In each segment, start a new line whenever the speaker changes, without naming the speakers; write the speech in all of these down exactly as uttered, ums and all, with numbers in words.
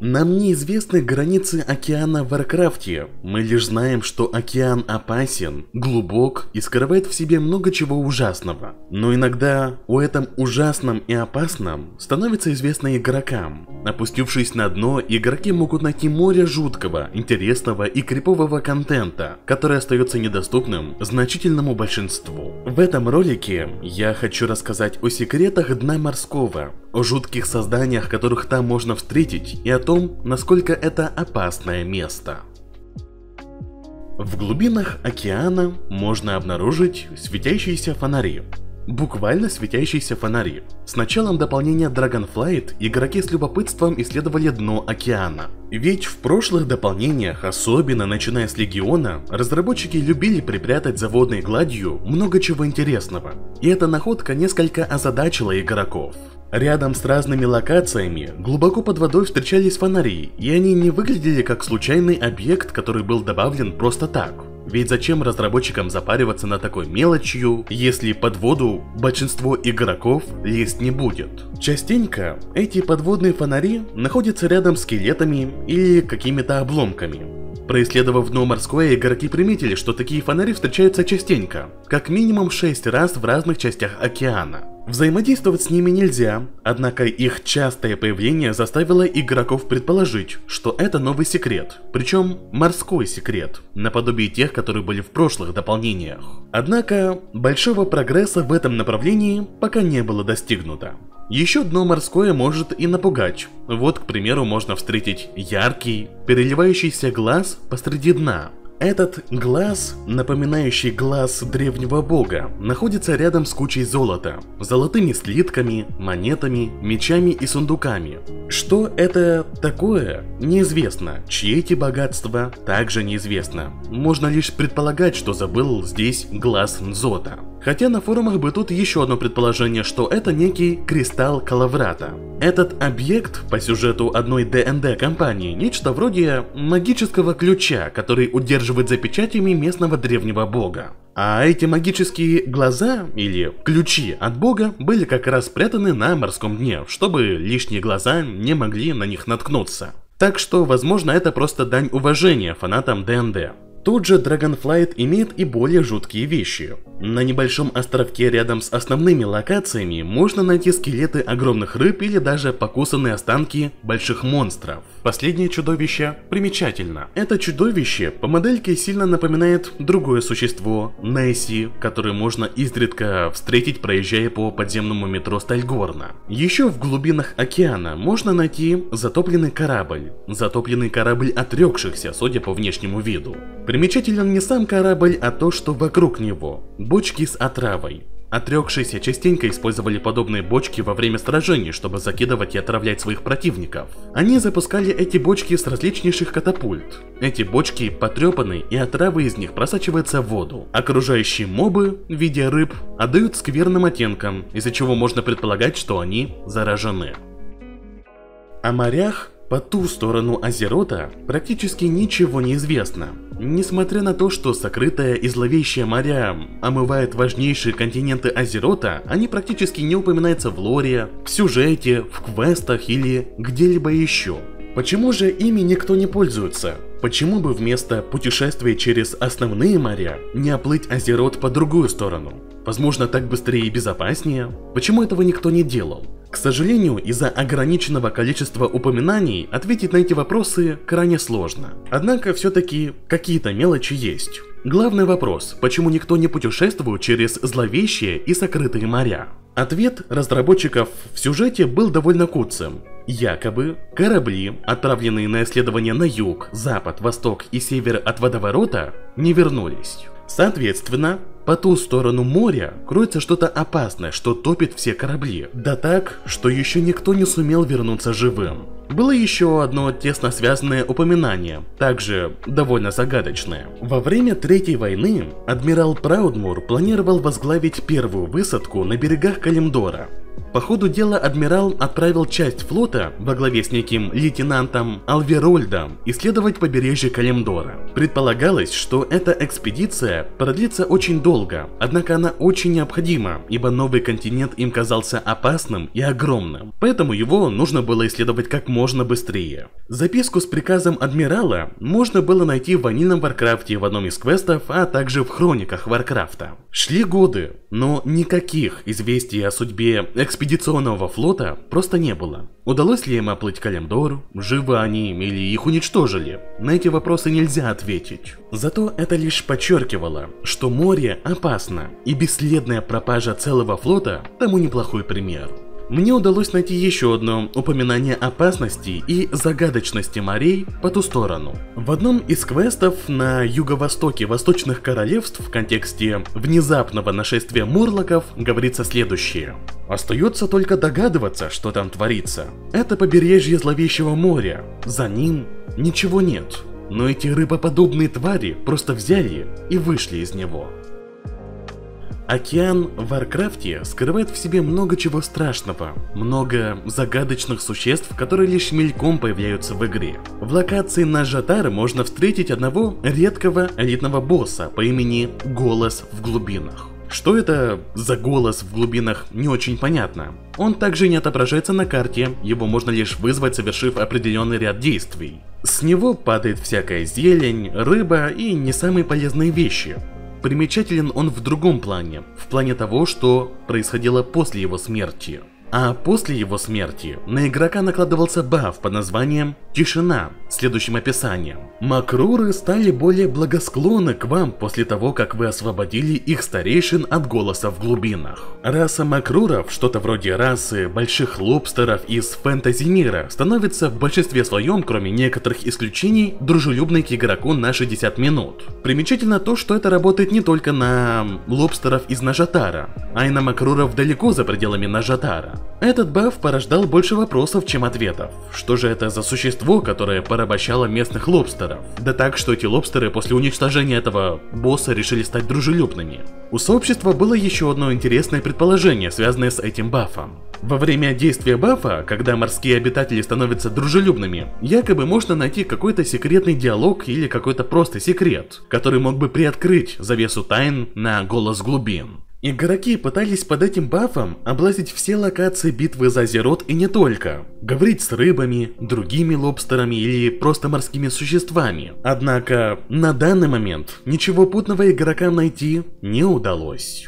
Нам неизвестны границы океана в Варкрафте, мы лишь знаем, что океан опасен, глубок и скрывает в себе много чего ужасного. Но иногда о этом ужасном и опасном становится известно игрокам. Опустившись на дно, игроки могут найти море жуткого, интересного и крипового контента, который остается недоступным значительному большинству. В этом ролике я хочу рассказать о секретах дна морского, о жутких созданиях, которых там можно встретить, и о том, насколько это опасное место. В глубинах океана можно обнаружить светящиеся фонари. Буквально светящиеся фонари. С началом дополнения Dragonflight игроки с любопытством исследовали дно океана. Ведь в прошлых дополнениях, особенно начиная с Легиона, разработчики любили припрятать за водной гладью много чего интересного. И эта находка несколько озадачила игроков. Рядом с разными локациями глубоко под водой встречались фонари, и они не выглядели как случайный объект, который был добавлен просто так. Ведь зачем разработчикам запариваться на такой мелочью, если под воду большинство игроков лезть не будет? Частенько эти подводные фонари находятся рядом с скелетами или какими-то обломками. Происследовав дно морское, игроки приметили, что такие фонари встречаются частенько, как минимум шесть раз в разных частях океана. Взаимодействовать с ними нельзя, однако их частое появление заставило игроков предположить, что это новый секрет, причем морской секрет, наподобие тех, которые были в прошлых дополнениях. Однако большого прогресса в этом направлении пока не было достигнуто. Еще дно морское может и напугать. Вот, к примеру, можно встретить яркий, переливающийся глаз посреди дна. Этот глаз, напоминающий глаз древнего бога, находится рядом с кучей золота, золотыми слитками, монетами, мечами и сундуками. Что это такое, неизвестно, чьи эти богатства, также неизвестно. Можно лишь предполагать, что забыл здесь глаз Нзота. Хотя на форумах бытует еще одно предположение, что это некий кристалл Калаврата. Этот объект по сюжету одной ди энд ди компании нечто вроде магического ключа, который удерживает за печатями местного древнего бога. А эти магические глаза, или ключи от бога, были как раз спрятаны на морском дне, чтобы лишние глаза не могли на них наткнуться. Так что, возможно, это просто дань уважения фанатам ди энд ди. Тут же Dragonflight имеет и более жуткие вещи. На небольшом островке рядом с основными локациями можно найти скелеты огромных рыб или даже покусанные останки больших монстров. Последнее чудовище примечательно. Это чудовище по модельке сильно напоминает другое существо, Несси, которое можно изредка встретить, проезжая по подземному метро Стальгорна. Еще в глубинах океана можно найти затопленный корабль. Затопленный корабль отрекшихся, судя по внешнему виду. Примечателен не сам корабль, а то, что вокруг него. Бочки с отравой. Отрекшиеся частенько использовали подобные бочки во время сражений, чтобы закидывать и отравлять своих противников. Они запускали эти бочки с различнейших катапульт. Эти бочки потрепаны, и отрава из них просачивается в воду. Окружающие мобы, в виде рыб, отдают скверным оттенкам, из-за чего можно предполагать, что они заражены. О морях по ту сторону Азерота практически ничего не известно. Несмотря на то, что сокрытое и зловещее моря омывает важнейшие континенты Азерота, они практически не упоминаются в лоре, в сюжете, в квестах или где-либо еще. Почему же ими никто не пользуется? Почему бы вместо путешествия через основные моря не оплыть Азерот по другую сторону? Возможно, так быстрее и безопаснее? Почему этого никто не делал? К сожалению, из-за ограниченного количества упоминаний ответить на эти вопросы крайне сложно. Однако все-таки какие-то мелочи есть. Главный вопрос, почему никто не путешествует через зловещие и сокрытые моря? Ответ разработчиков в сюжете был довольно куцым. Якобы корабли, отправленные на исследования на юг, запад, восток и север от водоворота, не вернулись. Соответственно, по ту сторону моря кроется что-то опасное, что топит все корабли. Да так, что еще никто не сумел вернуться живым. Было еще одно тесно связанное упоминание, также довольно загадочное. Во время Третьей войны адмирал Праудмур планировал возглавить первую высадку на берегах Калимдора. По ходу дела адмирал отправил часть флота во главе с неким лейтенантом Алверольдом исследовать побережье Калимдора. Предполагалось, что эта экспедиция продлится очень долго, однако она очень необходима, ибо новый континент им казался опасным и огромным, поэтому его нужно было исследовать как можно быстрее. Записку с приказом адмирала можно было найти в ванильном Варкрафте в одном из квестов, а также в хрониках Варкрафта. Шли годы, но никаких известий о судьбе экспедиционного флота просто не было. Удалось ли им оплыть Калимдор, живы они или их уничтожили? На эти вопросы нельзя ответить. Зато это лишь подчеркивало, что море опасно, и бесследная пропажа целого флота тому неплохой пример. Мне удалось найти еще одно упоминание опасности и загадочности морей по ту сторону. В одном из квестов на юго-востоке Восточных Королевств в контексте внезапного нашествия морлоков говорится следующее. Остается только догадываться, что там творится. Это побережье Зловещего моря. За ним ничего нет. Но эти рыбоподобные твари просто взяли и вышли из него. Океан в Варкрафте скрывает в себе много чего страшного, много загадочных существ, которые лишь мельком появляются в игре. В локации Нажатар можно встретить одного редкого элитного босса по имени Голос в глубинах. Что это за голос в глубинах, не очень понятно. Он также не отображается на карте, его можно лишь вызвать, совершив определенный ряд действий. С него падает всякая зелень, рыба и не самые полезные вещи. Примечателен он в другом плане, в плане того, что происходило после его смерти. А после его смерти на игрока накладывался баф под названием «Тишина» с следующим описанием. Макруры стали более благосклонны к вам после того, как вы освободили их старейшин от голоса в глубинах. Раса макруров, что-то вроде расы больших лобстеров из фэнтези мира, становится в большинстве своем, кроме некоторых исключений, дружелюбной к игроку на шестьдесят минут. Примечательно то, что это работает не только на лобстеров из Нажатара, а и на макруров далеко за пределами Нажатара. Этот баф порождал больше вопросов, чем ответов. Что же это за существо, которое порабощало местных лобстеров? Да так, что эти лобстеры после уничтожения этого босса решили стать дружелюбными. У сообщества было еще одно интересное предположение, связанное с этим бафом. Во время действия бафа, когда морские обитатели становятся дружелюбными, якобы можно найти какой-то секретный диалог или какой-то просто секрет, который мог бы приоткрыть завесу тайн на голос глубин. Игроки пытались под этим бафом облазить все локации битвы за Азерот и не только, говорить с рыбами, другими лобстерами или просто морскими существами. Однако на данный момент ничего путного игрокам найти не удалось.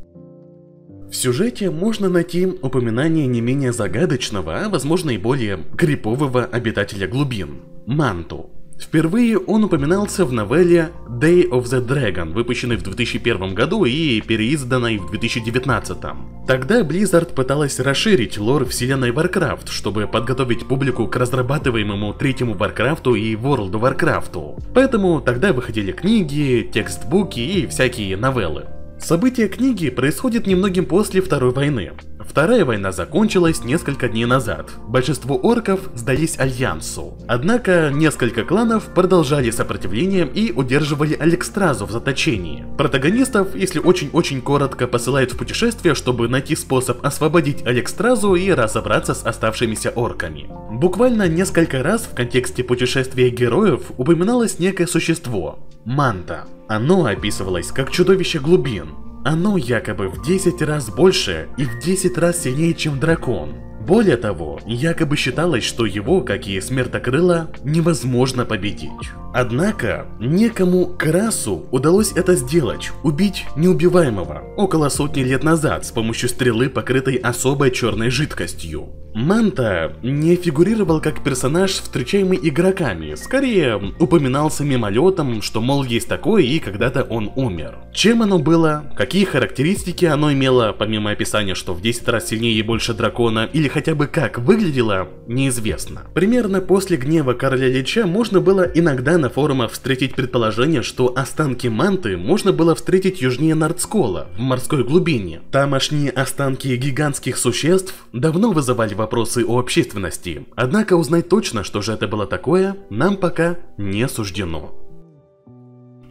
В сюжете можно найти упоминание не менее загадочного, а возможно и более крипового обитателя глубин – Манту. Впервые он упоминался в новелле Day of the Dragon, выпущенной в две тысячи первом году и переизданной в две тысячи девятнадцатом. Тогда Blizzard пыталась расширить лор вселенной Warcraft, чтобы подготовить публику к разрабатываемому третьему Warcraft'у и World of Warcraft'у. Поэтому тогда выходили книги, текстбуки и всякие новеллы. События книги происходят немногим после Второй войны. Вторая война закончилась несколько дней назад. Большинство орков сдались Альянсу. Однако несколько кланов продолжали сопротивление и удерживали Алекстразу в заточении. Протагонистов, если очень-очень коротко, посылают в путешествие, чтобы найти способ освободить Алекстразу и разобраться с оставшимися орками. Буквально несколько раз в контексте путешествия героев упоминалось некое существо – Манта. Оно описывалось как чудовище глубин. Оно якобы в десять раз больше и в десять раз сильнее, чем дракон. Более того, якобы считалось, что его, как и Смертокрыла, невозможно победить. Однако, некому Красу удалось это сделать, убить неубиваемого, около сотни лет назад с помощью стрелы, покрытой особой черной жидкостью. Манта не фигурировал как персонаж, встречаемый игроками, скорее упоминался мимолетом, что мол есть такое и когда-то он умер. Чем оно было, какие характеристики оно имело, помимо описания, что в десять раз сильнее и больше дракона, или хотя бы как выглядело, неизвестно. Примерно после гнева Короля Лича можно было иногда на форумах встретить предположение, что останки Манты можно было встретить южнее Нордскола, в морской глубине. Тамошние останки гигантских существ давно вызывали вопросы у общественности, однако узнать точно, что же это было такое, нам пока не суждено.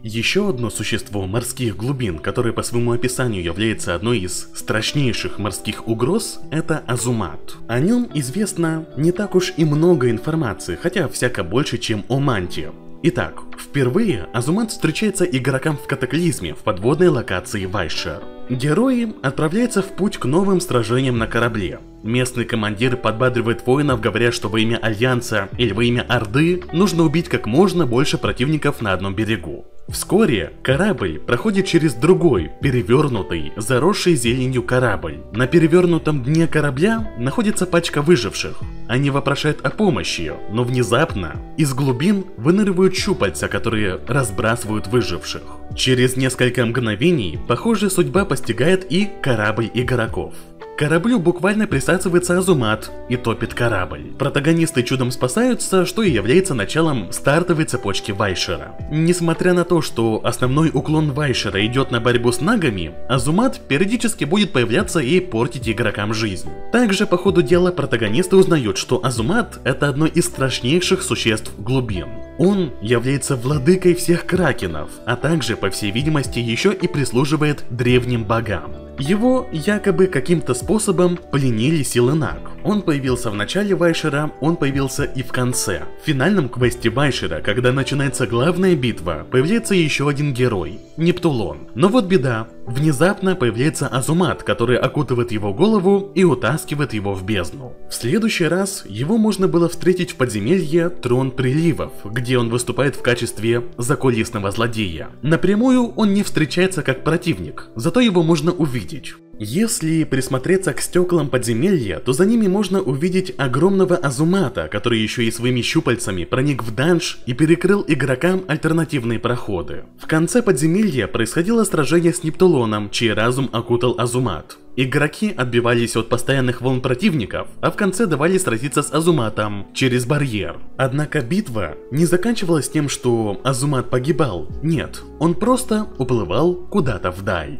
Еще одно существо морских глубин, которое по своему описанию является одной из страшнейших морских угроз, это Азумат. О нем известно не так уж и много информации, хотя всяко больше, чем о Манте. Итак, впервые Азумат встречается игрокам в Катаклизме в подводной локации Вайшер. Герои отправляются в путь к новым сражениям на корабле. Местный командир подбадривает воинов, говоря, что во имя Альянса или во имя Орды нужно убить как можно больше противников на одном берегу. Вскоре корабль проходит через другой, перевернутый, заросший зеленью корабль. На перевернутом дне корабля находится пачка выживших. Они вопрошают о помощи, но внезапно из глубин выныривают щупальца, которые разбрасывают выживших. Через несколько мгновений похожая судьба постигает и корабль игроков. К кораблю буквально присасывается Азумат и топит корабль. Протагонисты чудом спасаются, что и является началом стартовой цепочки Вайшера. Несмотря на то, что основной уклон Вайшера идет на борьбу с нагами, Азумат периодически будет появляться и портить игрокам жизнь. Также по ходу дела протагонисты узнают, что Азумат — это одно из страшнейших существ глубин. Он является владыкой всех кракенов, а также, по всей видимости, еще и прислуживает древним богам. Его якобы каким-то способом пленили силы Наг. Он появился в начале Вайшера, он появился и в конце. В финальном квесте Вайшера, когда начинается главная битва, появляется еще один герой – Нептулон. Но вот беда. Внезапно появляется Азумат, который окутывает его голову и утаскивает его в бездну. В следующий раз его можно было встретить в подземелье Трон Приливов, где он выступает в качестве закулисного злодея. Напрямую он не встречается как противник, зато его можно увидеть. Если присмотреться к стеклам подземелья, то за ними можно увидеть огромного Азумата, который еще и своими щупальцами проник в данж и перекрыл игрокам альтернативные проходы. В конце подземелья происходило сражение с Нептулоном, чей разум окутал Азумат. Игроки отбивались от постоянных волн противников, а в конце давали сразиться с Азуматом через барьер. Однако битва не заканчивалась тем, что Азумат погибал. Нет, он просто уплывал куда-то вдаль.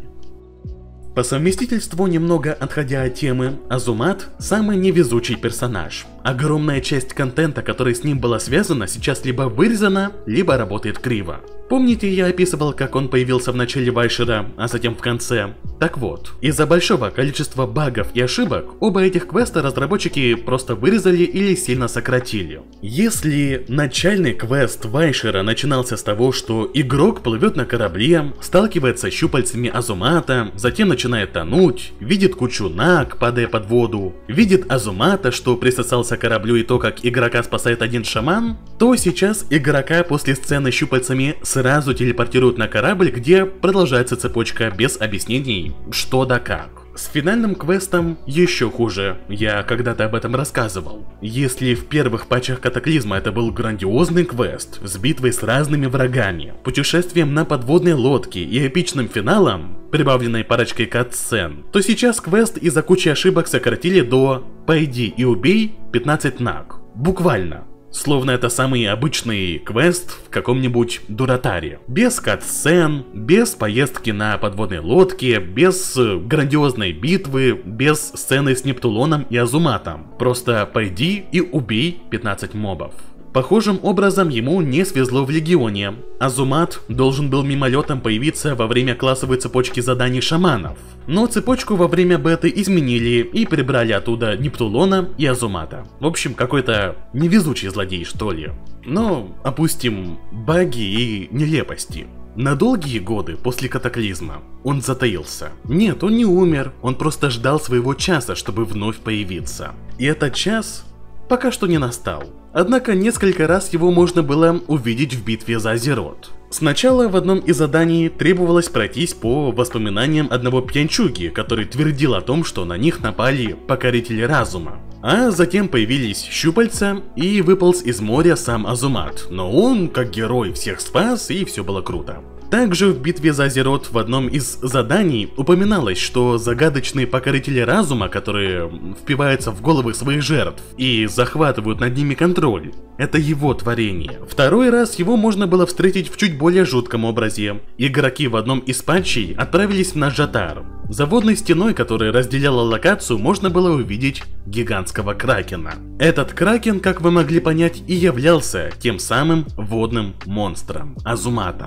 По совместительству, немного отходя от темы, Азумат – самый невезучий персонаж. Огромная часть контента, который с ним была связана, сейчас либо вырезана, либо работает криво. Помните, я описывал, как он появился в начале Вайшера, а затем в конце? Так вот, из-за большого количества багов и ошибок, оба этих квеста разработчики просто вырезали или сильно сократили. Если начальный квест Вайшера начинался с того, что игрок плывет на корабле, сталкивается с щупальцами Азумата, затем начинает тонуть, видит кучу наг, падая под воду, видит Азумата, что присосался к кораблю, и то, как игрока спасает один шаман, то сейчас игрока после сцены с щупальцами сразу телепортируют на корабль, где продолжается цепочка без объяснений, что да как. С финальным квестом еще хуже, я когда-то об этом рассказывал. Если в первых патчах Катаклизма это был грандиозный квест с битвой с разными врагами, путешествием на подводной лодке и эпичным финалом, прибавленной парочкой кат-сцен, то сейчас квест из-за кучи ошибок сократили до «пойди и убей пятнадцать наг». Буквально. Словно это самый обычный квест в каком-нибудь Дуратаре. Без кат-сцен, без поездки на подводной лодке, без грандиозной битвы, без сцены с Нептулоном и Азуматом. Просто пойди и убей пятнадцать мобов. Похожим образом ему не свезло в Легионе. Азумат должен был мимолетом появиться во время классовой цепочки заданий шаманов. Но цепочку во время беты изменили и прибрали оттуда Нептулона и Азумата. В общем, какой-то невезучий злодей, что ли. Но опустим баги и нелепости. На долгие годы после Катаклизма он затаился. Нет, он не умер, он просто ждал своего часа, чтобы вновь появиться. И этот час пока что не настал. Однако несколько раз его можно было увидеть в битве за Азерот. Сначала в одном из заданий требовалось пройтись по воспоминаниям одного пьянчуги, который твердил о том, что на них напали покорители разума. А затем появились щупальца и выполз из моря сам Азумат, но он, как герой, всех спас, и все было круто. Также в битве за Азерот в одном из заданий упоминалось, что загадочные покорители разума, которые впиваются в головы своих жертв и захватывают над ними контроль, это его творение. Второй раз его можно было встретить в чуть более жутком образе. Игроки в одном из патчей отправились в Наджатар. За водной стеной, которая разделяла локацию, можно было увидеть гигантского кракена. Этот кракен, как вы могли понять, и являлся тем самым водным монстром Азуматом.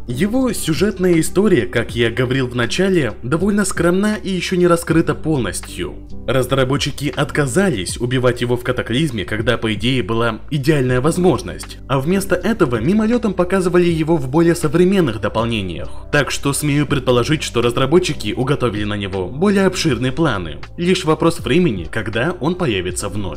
Его сюжетная история, как я говорил в начале, довольно скромна и еще не раскрыта полностью. Разработчики отказались убивать его в Катаклизме, когда по идее была идеальная возможность, а вместо этого мимолетом показывали его в более современных дополнениях. Так что смею предположить, что разработчики уготовили на него более обширные планы. Лишь вопрос времени, когда он появится вновь.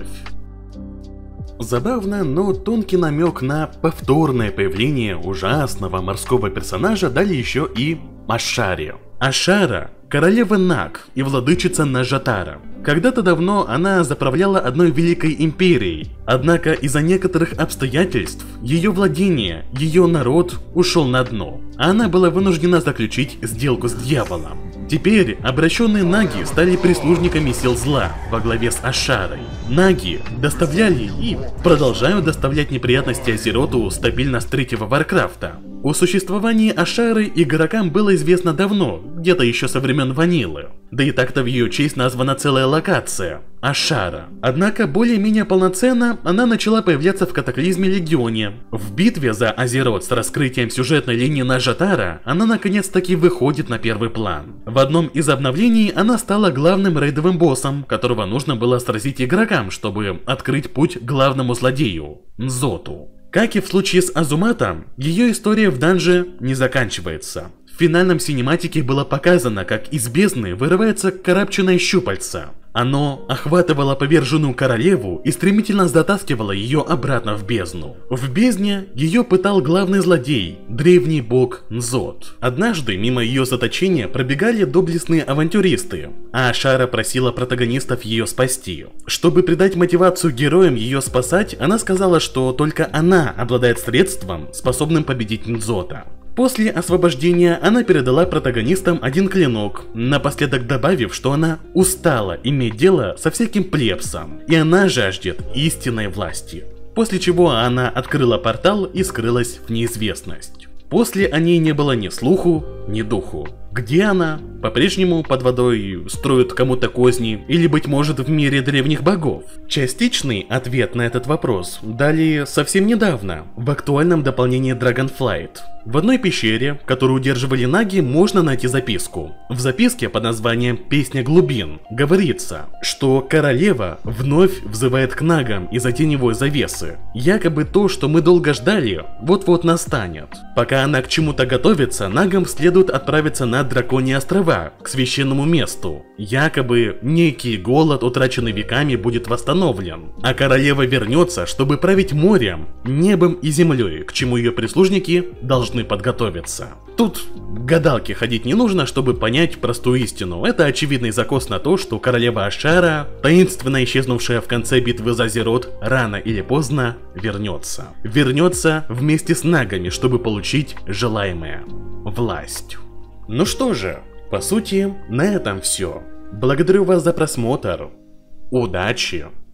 Забавно, но тонкий намек на повторное появление ужасного морского персонажа дали еще и Ашаре. Ашара – королева Наг и владычица Нажатара. Когда-то давно она заправляла одной великой империей, однако из-за некоторых обстоятельств ее владение, ее народ ушел на дно, а она была вынуждена заключить сделку с дьяволом. Теперь обращенные наги стали прислужниками сил зла во главе с Ашарой. Наги доставляли и продолжают доставлять неприятности Азероту стабильно с третьего Варкрафта. О существовании Ашары игрокам было известно давно, где-то еще со времен Ванилы. Да и так-то в ее честь названа целая локация – Ашара. Однако более-менее полноценно она начала появляться в Катаклизме Легионе. В битве за Азерот с раскрытием сюжетной линии Нажатара она наконец-таки выходит на первый план. В одном из обновлений она стала главным рейдовым боссом, которого нужно было сразить игрокам, чтобы открыть путь к главному злодею – Нзоту. Как и в случае с Азуматом, ее история в данже не заканчивается. В финальном синематике было показано, как из бездны вырывается карабченное щупальце. Оно охватывало поверженную королеву и стремительно затаскивало ее обратно в бездну. В бездне ее пытал главный злодей, древний бог Нзот. Однажды мимо ее заточения пробегали доблестные авантюристы, а Ашара просила протагонистов ее спасти. Чтобы придать мотивацию героям ее спасать, она сказала, что только она обладает средством, способным победить Нзота. После освобождения она передала протагонистам один клинок, напоследок добавив, что она устала иметь дело со всяким плебсом, и она жаждет истинной власти. После чего она открыла портал и скрылась в неизвестность. После о ней не было ни слуху, ни духу. Где она? По-прежнему под водой строят кому-то козни, или, быть может, в мире древних богов? Частичный ответ на этот вопрос дали совсем недавно, в актуальном дополнении Dragonflight. В одной пещере, которую удерживали наги, можно найти записку. В записке под названием «Песня глубин» говорится, что королева вновь взывает к нагам из-за теневой завесы. Якобы то, что мы долго ждали, вот-вот настанет. Пока она к чему-то готовится, нагам следует отправиться на Драконьи острова, к священному месту. Якобы некий голод, утраченный веками, будет восстановлен, а королева вернется, чтобы править морем, небом и землей, к чему ее прислужники должны подготовиться. Тут гадалки ходить не нужно, чтобы понять простую истину. Это очевидный закос на то, что королева Ашара, таинственно исчезнувшая в конце битвы за Азерот, рано или поздно вернется. Вернется вместе с нагами, чтобы получить желаемое – власть. Ну что же, по сути, на этом все. Благодарю вас за просмотр. Удачи!